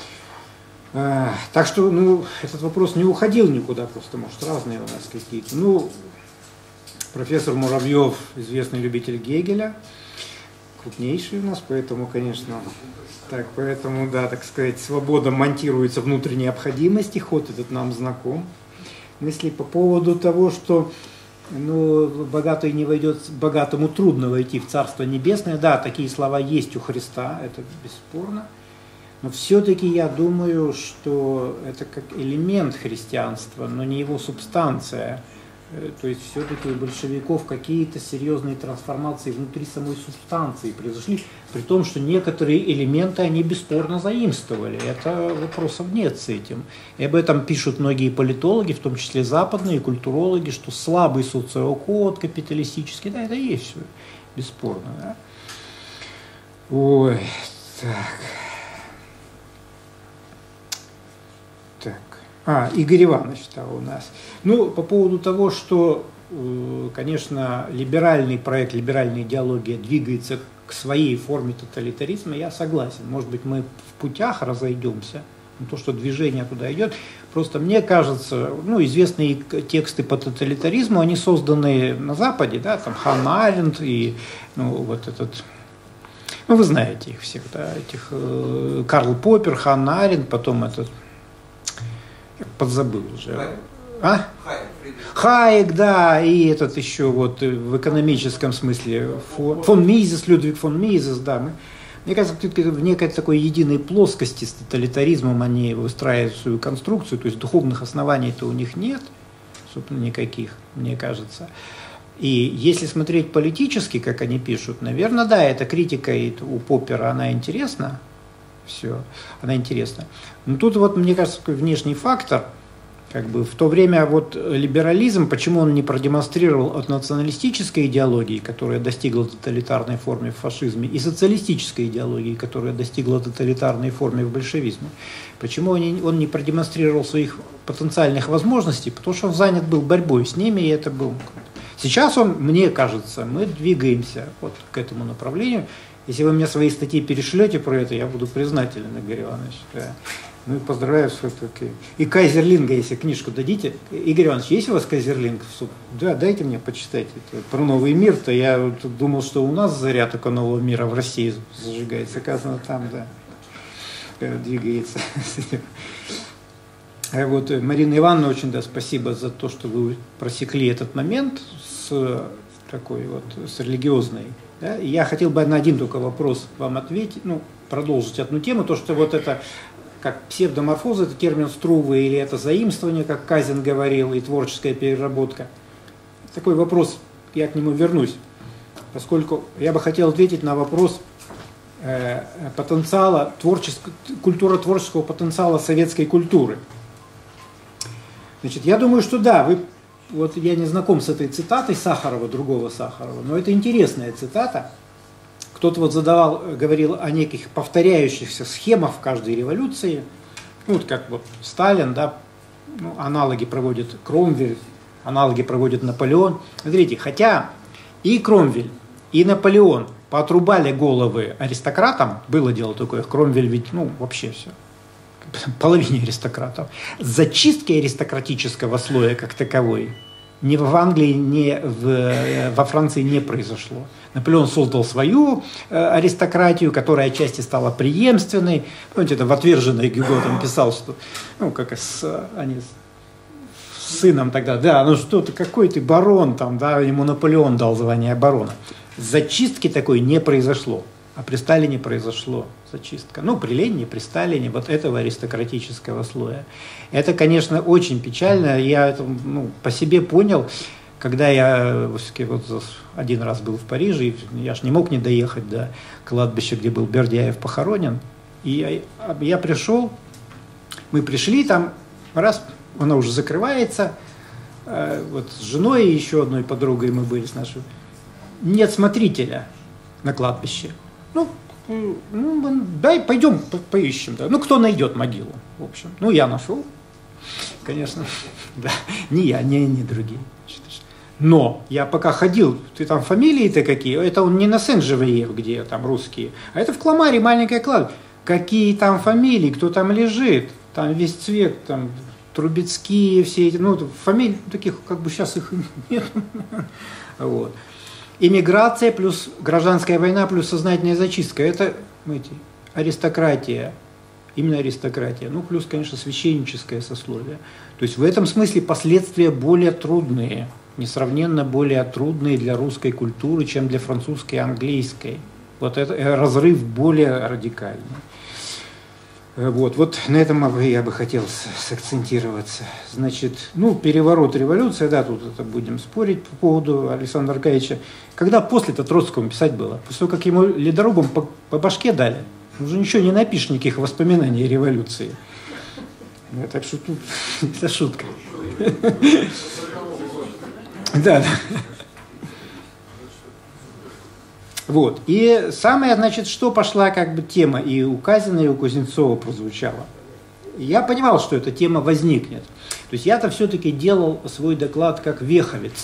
А, так что, ну, этот вопрос не уходил никуда, просто, может, разные у нас какие-то. Ну, профессор Муравьев, известный любитель Гегеля, крупнейший у нас, поэтому, конечно, так, поэтому, да, так сказать, свобода монтируется внутрь необходимости, ход этот нам знаком. Мысли по поводу того, что ну, богатый не войдет, богатому трудно войти в Царство Небесное. Да, такие слова есть у Христа, это бесспорно. Но все-таки я думаю, что это как элемент христианства, но не его субстанция. То есть все-таки у большевиков какие-то серьезные трансформации внутри самой субстанции произошли, при том, что некоторые элементы они бесспорно заимствовали. Это вопросов нет с этим. И об этом пишут многие политологи, в том числе западные культурологи, что слабый социокод капиталистический, да, это есть все, бесспорно. Да? Ой, так. Так. А, Игорь Иванович да, у нас. Ну, по поводу того, что, конечно, либеральный проект, либеральная идеология двигается к своей форме тоталитаризма, я согласен. Может быть, мы в путях разойдемся, но то, что движение туда идет. Просто мне кажется, ну, известные тексты по тоталитаризму, они созданы на Западе, да, там Ханна Аренд и, ну, вот этот... Ну, вы знаете их всех, да, этих э, Карл Поппер, Ханна Аренд, потом этот... подзабыл уже. А? Хайек, да, и этот еще вот в экономическом смысле фон Мизес, Людвиг фон Мизес, да. Мы, мне кажется, в некой такой единой плоскости с тоталитаризмом они выстраивают свою конструкцию, то есть духовных оснований-то у них нет, собственно, никаких, мне кажется. И если смотреть политически, как они пишут, наверное, да, эта критика у Поппера, она интересна, все, она интересна. Но тут вот, мне кажется, такой внешний фактор, Как бы в то время вот либерализм, почему он не продемонстрировал от националистической идеологии, которая достигла тоталитарной формы в фашизме, и социалистической идеологии, которая достигла тоталитарной формы в большевизме, почему он не, он не продемонстрировал своих потенциальных возможностей, потому что он занят был борьбой с ними, и это был... Сейчас он, мне кажется, мы двигаемся вот к этому направлению. Если вы мне свои статьи перешлете про это, я буду признателен, Игорь Иванович. Да. Ну и поздравляю с все-таки. И Кайзерлинга, если книжку дадите. Игорь Иванович, есть у вас Кайзерлинг? Да, дайте мне почитать это. Про новый мир-то. Я вот думал, что у нас заря только нового мира в России зажигается. Оказывается, там, да, двигается. А вот Марина Ивановна, очень, да, спасибо за то, что вы просекли этот момент с такой вот, с религиозной. Да? Я хотел бы на один только вопрос вам ответить, ну, продолжить одну тему, то, что вот это как псевдоморфоза, это термин Струве, или это заимствование, как Казин говорил, и творческая переработка. Такой вопрос, я к нему вернусь, поскольку я бы хотел ответить на вопрос э, потенциала, творческого, культура творческого потенциала советской культуры. Значит, я думаю, что да, вы, вот я не знаком с этой цитатой Сахарова, другого Сахарова, но это интересная цитата. Кто-то вот задавал, говорил о неких повторяющихся схемах в каждой революции. Ну, вот как вот Сталин, да, ну, аналоги проводит Кромвель, аналоги проводит Наполеон. Смотрите, хотя и Кромвель, и Наполеон поотрубали головы аристократам, было дело такое, Кромвель ведь, ну, вообще все, половине аристократов, зачистки аристократического слоя как таковой ни в Англии, ни в, во Франции не произошло. Наполеон создал свою э, аристократию, которая отчасти стала преемственной. Помните, это в «Отверженной» Гюго там писал, что, ну, как с, они с сыном тогда, да, ну что ты, какой ты барон, там, да, ему Наполеон дал звание барона. Зачистки такой не произошло, а при Сталине произошло зачистка. Ну, при Ленине, при Сталине, вот этого аристократического слоя. Это, конечно, очень печально. Я это, ну, по себе понял, когда я вот один раз был в Париже, и я ж не мог не доехать до кладбища, где был Бердяев похоронен. И я, я пришел, мы пришли, там раз, она уже закрывается, вот с женой и еще одной подругой мы были с нашей. Нет смотрителя на кладбище. Ну, ну дай, пойдем по поищем. Да. Ну, кто найдет могилу, в общем. Ну, я нашел, конечно. Да. Не я, не, не другие. Но я пока ходил, ты там фамилии-то какие? Это он не на Сен-Живриер, где там русские, а это в Кламаре маленькое кладбище. Какие там фамилии, кто там лежит? Там весь цвет, там Трубецкие, все эти, ну, фамилий таких, как бы сейчас их нет. Вот. Иммиграция плюс гражданская война плюс сознательная зачистка. Это, знаете, аристократия. Именно аристократия. Ну, плюс, конечно, священническое сословие. То есть в этом смысле последствия более трудные. Несравненно более трудные для русской культуры, чем для французской и английской. Вот это разрыв более радикальный. Вот, вот на этом я бы хотел сакцентироваться. Значит, ну, переворот, революция, да, тут это будем спорить по поводу Александра Аркадьевича. Когда после-то Троцкому писать было? После того, как ему ледорубом по, по башке дали, уже ничего не напишешь, никаких воспоминаний о революции. Так что тут это шутка. Да, да. Вот. И самое, значит, что пошла как бы тема и у Казина, и у Кузнецова прозвучала. Я понимал, что эта тема возникнет. То есть я-то все-таки делал свой доклад как веховец.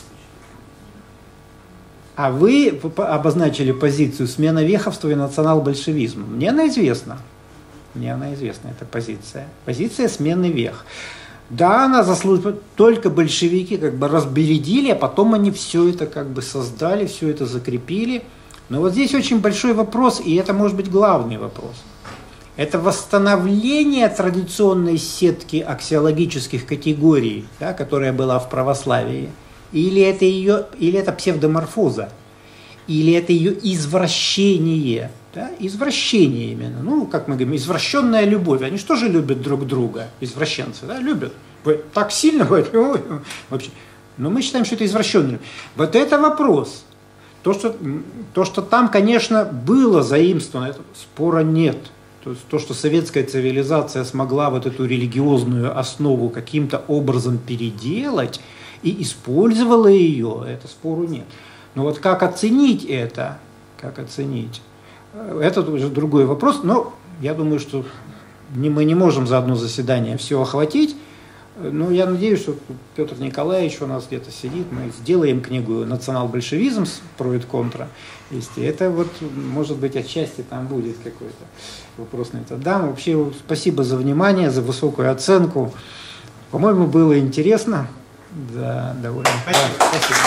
А вы обозначили позицию смена веховства и национал-большевизма. Мне она известна. Мне она известна, эта позиция. Позиция смены вех. Да, она заслуживает, только большевики как бы разбередили, а потом они все это как бы создали, все это закрепили. Но вот здесь очень большой вопрос, и это может быть главный вопрос. Это восстановление традиционной сетки аксиологических категорий, да, которая была в православии, или это, ее, или это псевдоморфоза, или это ее извращение. Да, извращение именно. Ну, как мы говорим, извращенная любовь. Они что же любят друг друга, извращенцы, да, любят. Так сильно, вообще. Но мы считаем, что это извращенное. Вот это вопрос. То что, то, что там, конечно, было заимствовано, это, спора нет. То То есть то, что советская цивилизация смогла вот эту религиозную основу каким-то образом переделать и использовала ее, это спору нет. Но вот как оценить это, как оценить, это уже другой вопрос, но я думаю, что не, мы не можем за одно заседание все охватить. Ну, я надеюсь, что Петр Николаевич у нас где-то сидит, мы сделаем книгу «Национал-большевизм» про и контра. И это вот, может быть, отчасти там будет какой-то вопрос на это. Да, вообще, спасибо за внимание, за высокую оценку. По-моему, было интересно. Да, довольно. Спасибо. Да, спасибо.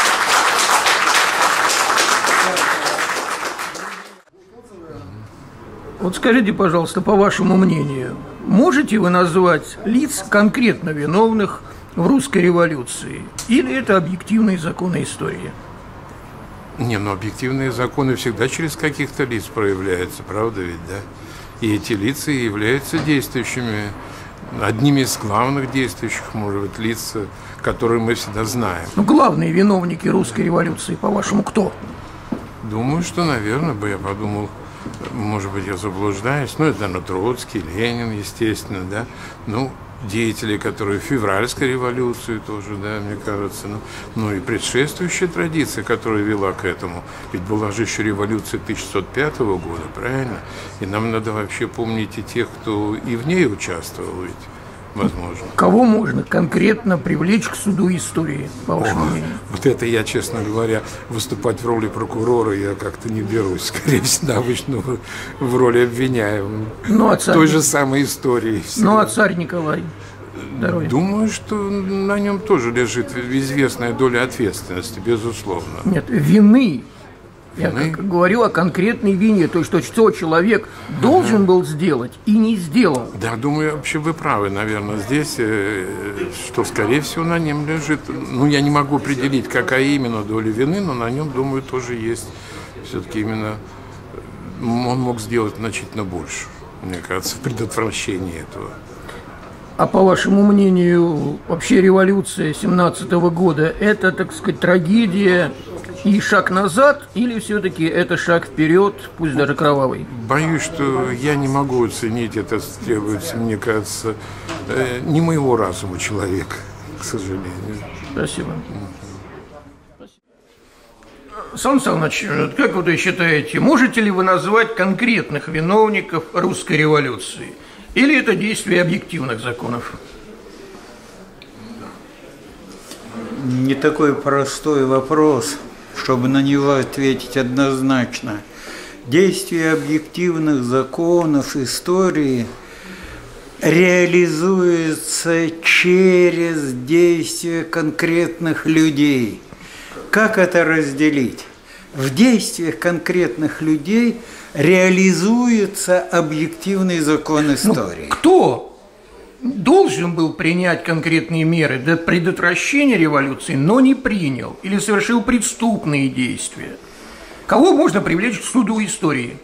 Вот скажите, пожалуйста, по вашему мнению, можете вы назвать лиц конкретно виновных в русской революции? Или это объективные законы истории? Не, ну объективные законы всегда через каких-то лиц проявляются, правда ведь, да? И эти лица являются действующими, одними из главных действующих, может быть, лиц, которые мы всегда знаем. Ну, главные виновники русской революции, по-вашему, кто? Думаю, что, наверное, бы я подумал, может быть, я заблуждаюсь, ну, это, наверное, Троцкий, Ленин, естественно, да, ну, деятели, которые в февральской революции тоже, да, мне кажется, ну, ну и предшествующая традиция, которая вела к этому, ведь была же еще революция тысяча девятьсот пятого года, правильно, и нам надо вообще помнить и тех, кто и в ней участвовал, ведь, возможно. Кого можно конкретно привлечь к суду истории, по вашему мнению? Вот это я, честно говоря, выступать в роли прокурора я как-то не берусь, скорее всего, обычно в роли обвиняемого. Ну, а царь... той же самой истории. Ну, а царь Николай? Здоровье. Думаю, что на нем тоже лежит известная доля ответственности, безусловно. Нет, вины. Я как говорю о конкретной вине, то есть что, что человек должен ага. был сделать и не сделал. Да, думаю, вообще вы правы, наверное, здесь, что, скорее всего, на нем лежит. Ну, я не могу определить, какая именно доля вины, но на нем, думаю, тоже есть. Все-таки именно он мог сделать значительно больше, мне кажется, в предотвращении этого. А по вашему мнению, вообще революция семнадцатого года – это, так сказать, трагедия и шаг назад, или все-таки это шаг вперед, пусть даже кровавый? Боюсь, что я не могу оценить это, требуется, мне кажется, не моего разума человека, к сожалению. Спасибо. Сан Саныч, как вы считаете, можете ли вы назвать конкретных виновников русской революции? Или это действие объективных законов? Не такой простой вопрос, чтобы на него ответить однозначно. Действие объективных законов истории реализуется через действия конкретных людей. Как это разделить? В действиях конкретных людей реализуется объективный закон истории. Ну, кто должен был принять конкретные меры для предотвращения революции, но не принял или совершил преступные действия? Кого можно привлечь к суду истории?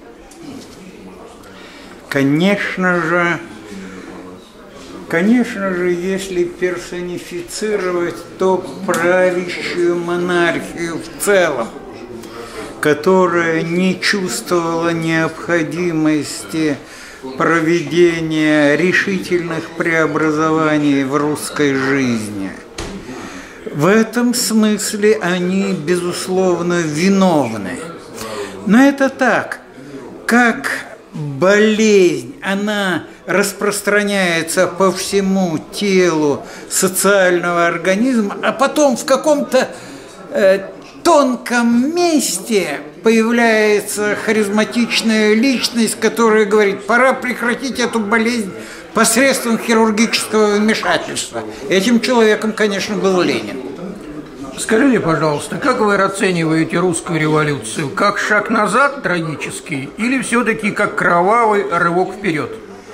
Конечно же, конечно же, если персонифицировать, то правящую монархию в целом, которая не чувствовала необходимости проведения решительных преобразований в русской жизни. В этом смысле они, безусловно, виновны. Но это так, как болезнь, она распространяется по всему телу социального организма, а потом в каком-то э, тонком месте появляется харизматичная личность, которая говорит, пора прекратить эту болезнь посредством хирургического вмешательства. Этим человеком, конечно, был Ленин. Скажите, пожалуйста, как вы оцениваете русскую революцию? Как шаг назад трагический или все-таки как кровавый рывок вперед?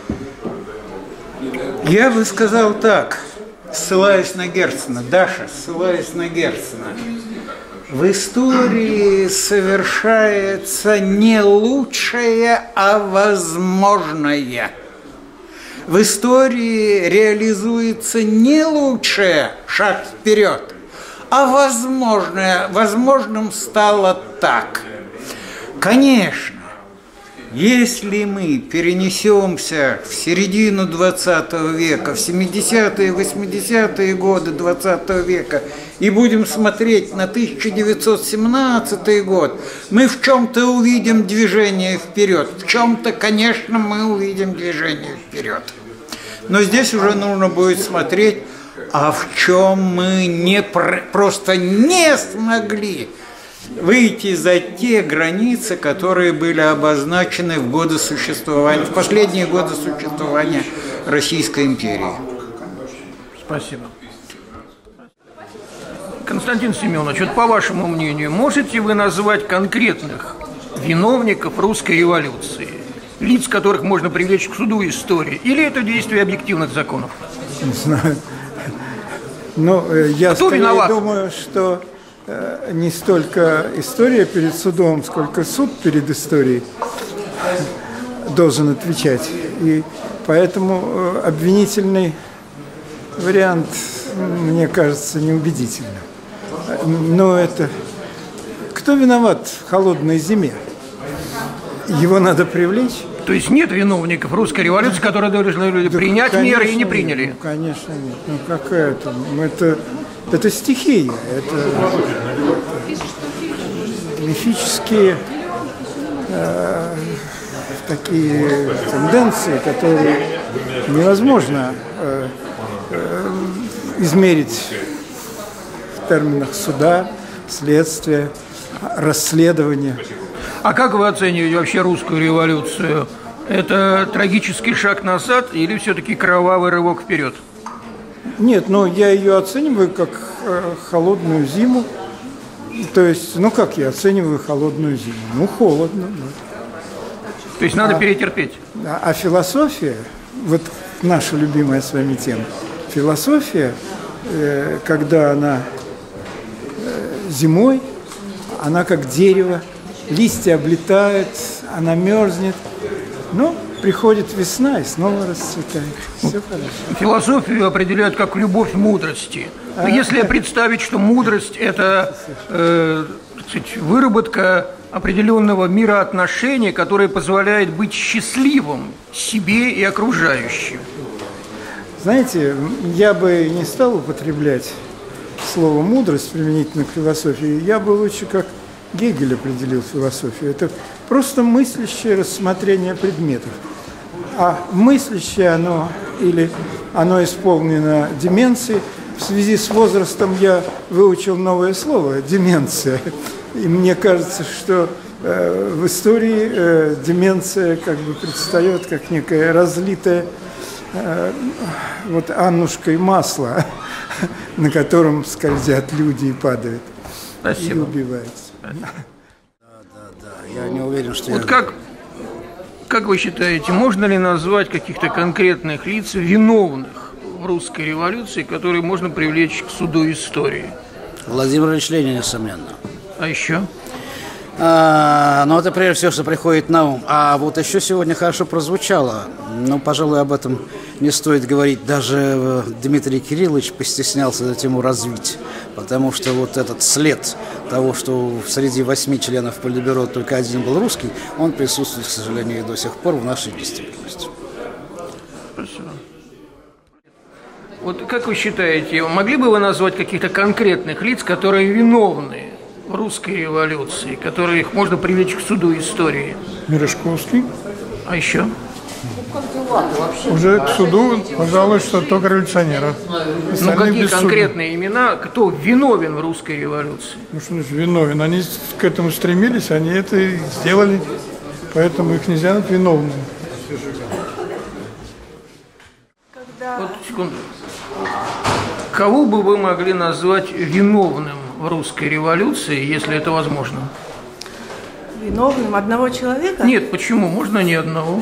Я бы сказал так, ссылаясь на Герцена, Даша, ссылаясь на Герцена. В истории совершается не лучшее, а возможное. В истории реализуется не лучшее, шаг вперед, а возможное. Возможным стало так. Конечно, Если мы перенесемся в середину двадцатого века, в семидесятые, восьмидесятые годы двадцатого века и будем смотреть на тысяча девятьсот семнадцатый год, мы в чем-то увидим движение вперед. В чем-то, конечно, мы увидим движение вперед. Но здесь уже нужно будет смотреть, а в чем мы не, просто не смогли выйти за те границы, которые были обозначены в годы существования, в последние годы существования Российской империи. Спасибо. Константин Семенович, вот по вашему мнению, можете вы назвать конкретных виновников русской революции, лиц, которых можно привлечь к суду истории, или это действие объективных законов? Не знаю. Но я Кто скорее виноват? думаю, что не столько история перед судом, сколько суд перед историей должен отвечать. И поэтому обвинительный вариант, мне кажется, неубедительным. Но это... Кто виноват в холодной зиме? Его надо привлечь? То есть нет виновников русской революции, которые должны люди да, принять меры и не приняли? Нет, ну, конечно нет. Ну какая это? Это, это стихия. Это мифические э, такие тенденции, которые невозможно э, э, измерить в терминах суда, следствия, расследования. А как вы оцениваете вообще русскую революцию? Это трагический шаг назад или все-таки кровавый рывок вперед? Нет, ну я ее оцениваю как э, холодную зиму. То есть, ну как я оцениваю холодную зиму? Ну холодно. Да. То есть надо а, перетерпеть? А, а философия, вот наша любимая с вами тема, философия, э, когда она э, зимой, она как дерево, листья облетают, она мерзнет, но приходит весна и снова расцветает. Все хорошо. Философию определяют как любовь мудрости. Но а, если а... представить, что мудрость – это э, так сказать, выработка определенного мироотношения, которое позволяет быть счастливым себе и окружающим. Знаете, я бы не стал употреблять слово «мудрость» применительно к философии. Я бы лучше как Гегель определил философию. Это просто мыслящее рассмотрение предметов. А мыслящее оно или оно исполнено деменцией. В связи с возрастом я выучил новое слово – деменция. И мне кажется, что э, в истории э, деменция как бы предстает как некое разлитое э, вот Аннушкой масло, на котором скользят люди и падают. Спасибо. И убиваются. Да, да, да. Я не уверен, что вот я... как, как вы считаете, можно ли назвать каких-то конкретных лиц виновных в русской революции, которые можно привлечь к суду истории? Владимир Ильич Ленин, несомненно. А еще? А, ну, это прежде всего, что приходит на ум. А вот еще сегодня хорошо прозвучало. Ну, пожалуй, об этом не стоит говорить. Даже Дмитрий Кириллович постеснялся эту тему развить. Потому что вот этот след того, что среди восьми членов Политбюро только один был русский, он присутствует, к сожалению, и до сих пор в нашей действительности. Спасибо. Вот как вы считаете, могли бы вы назвать каких-то конкретных лиц, которые виновны в русской революции, которых можно привлечь к суду истории? Мережковский. А еще? Уже к суду, пожалуй, что только революционеров. Ну, какие конкретные имена, кто виновен в русской революции? Ну, что значит виновен? Они к этому стремились, они это и сделали, поэтому их нельзя назвать виновными. Вот, секунду. Кого бы вы могли назвать виновным в русской революции, если это возможно? Виновным одного человека? Нет, почему? Можно не одного.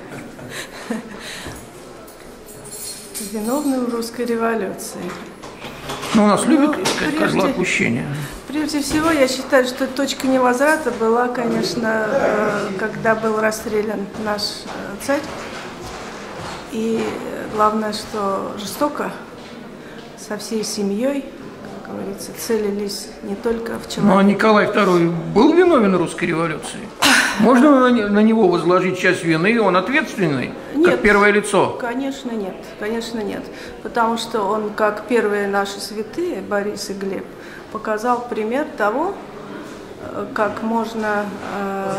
Виновным в русской революции. Ну, у нас ну, любят искать козла отпущения. Прежде всего, я считаю, что точка невозврата была, конечно, когда был расстрелян наш царь. И главное, что жестоко, со всей семьей, как говорится, целились не только в человека. Ну, а Николай второй был виновен в русской революции? Можно на него возложить часть вины, он ответственный, нет, как первое лицо? Конечно нет, конечно нет, потому что он, как первые наши святые, Борис и Глеб, показал пример того, как можно э,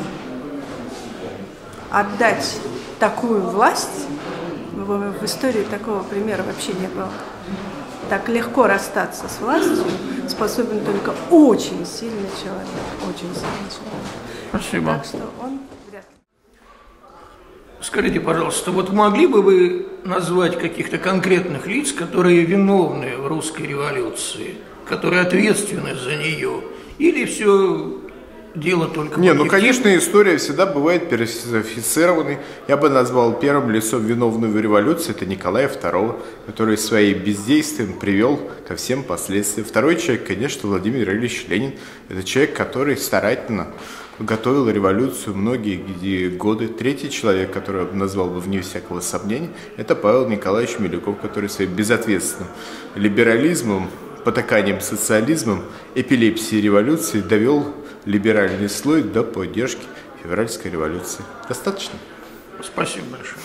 отдать такую власть. В, в истории такого примера вообще не было. Так легко расстаться с властью способен только очень сильный человек, очень сильный человек. Спасибо. Так что он вряд ли. Скажите, пожалуйста, вот могли бы вы назвать каких-то конкретных лиц, которые виновны в русской революции, которые ответственны за нее, или все дело только... Не, ну, конечно, история всегда бывает персонифицированной. Я бы назвал первым лицом виновного в революции это Николая второго, который своим бездействием привел ко всем последствиям. Второй человек, конечно, Владимир Ильич Ленин. Это человек, который старательно готовил революцию многие годы. Третий человек, который я назвал бы вне всякого сомнения, это Павел Николаевич Милюков, который своим безответственным либерализмом, потаканием социализмом, эпилепсией революции довел либеральный слой до поддержки февральской революции. Достаточно? Спасибо большое.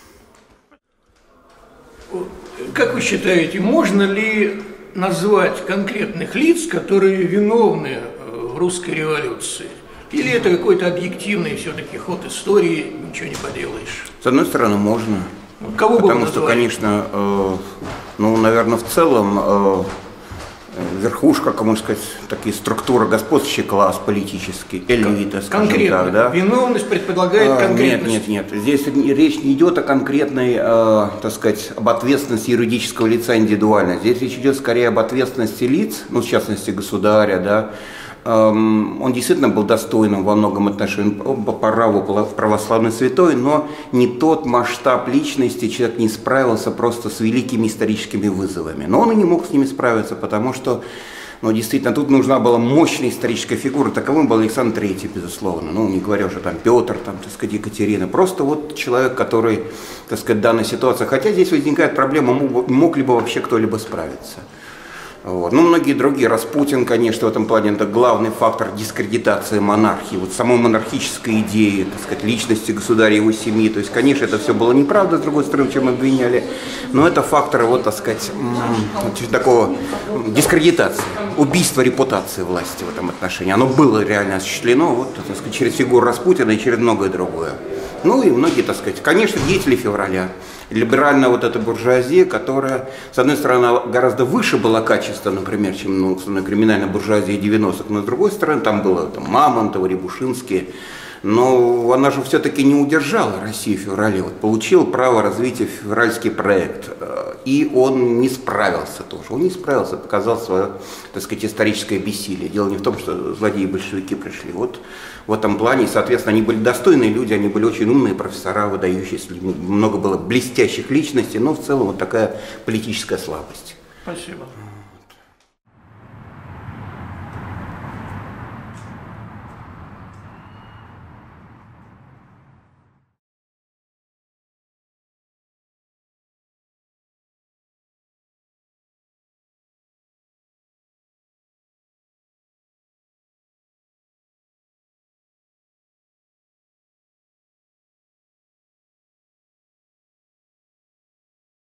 Как вы считаете, можно ли назвать конкретных лиц, которые виновны в русской революции? Или это какой-то объективный все-таки ход истории, ничего не поделаешь? С одной стороны, можно. Кого бы Потому что, конечно, э, ну, наверное, в целом э, верхушка, как можно сказать, такие структуры, господствующий класс политический, элита, скажем конкретно. так, да. Виновность предполагает конкретность. Нет, нет, нет. Здесь речь не идет о конкретной, э, так сказать, об ответственности юридического лица индивидуально. Здесь речь идет скорее об ответственности лиц, ну, в частности, государя, да. Он действительно был достойным во многом отношении, он по праву православный святой, но не тот масштаб личности, человек не справился просто с великими историческими вызовами. Но он и не мог с ними справиться, потому что, ну, действительно, тут нужна была мощная историческая фигура. Таковым был Александр Третий, безусловно. Ну, не говоря уже там Петр, там, так сказать, Екатерина. Просто вот человек, который, так сказать, в данной ситуации. Хотя здесь возникает проблема, мог, мог ли бы вообще кто-либо справиться. Вот. Ну, многие другие. Распутин, конечно, в этом плане это главный фактор дискредитации монархии, вот самой монархической идеи, так сказать, личности государя и его семьи. То есть, конечно, это все было неправда, с другой стороны, чем обвиняли, но это фактор, вот, так сказать, такого дискредитации, убийства репутации власти в этом отношении. Оно было реально осуществлено, вот, так сказать, через фигуру Распутина и через многое другое. Ну и многие, так сказать, конечно, деятели февраля. Либеральная вот эта буржуазия, которая, с одной стороны, гораздо выше была качества, например, чем, ну, криминальная буржуазия девяностых, но с другой стороны, там было там, Мамонтов, Рябушинский, но она же все-таки не удержала Россию в феврале, вот, получил право развития февральский проект, и он не справился тоже, он не справился, показал свое, так сказать, историческое бессилие. Дело не в том, что злодеи-большевики пришли, вот в этом плане, соответственно, они были достойные люди, они были очень умные профессора, выдающиеся, много было блестящих личностей, но в целом вот такая политическая слабость. Спасибо.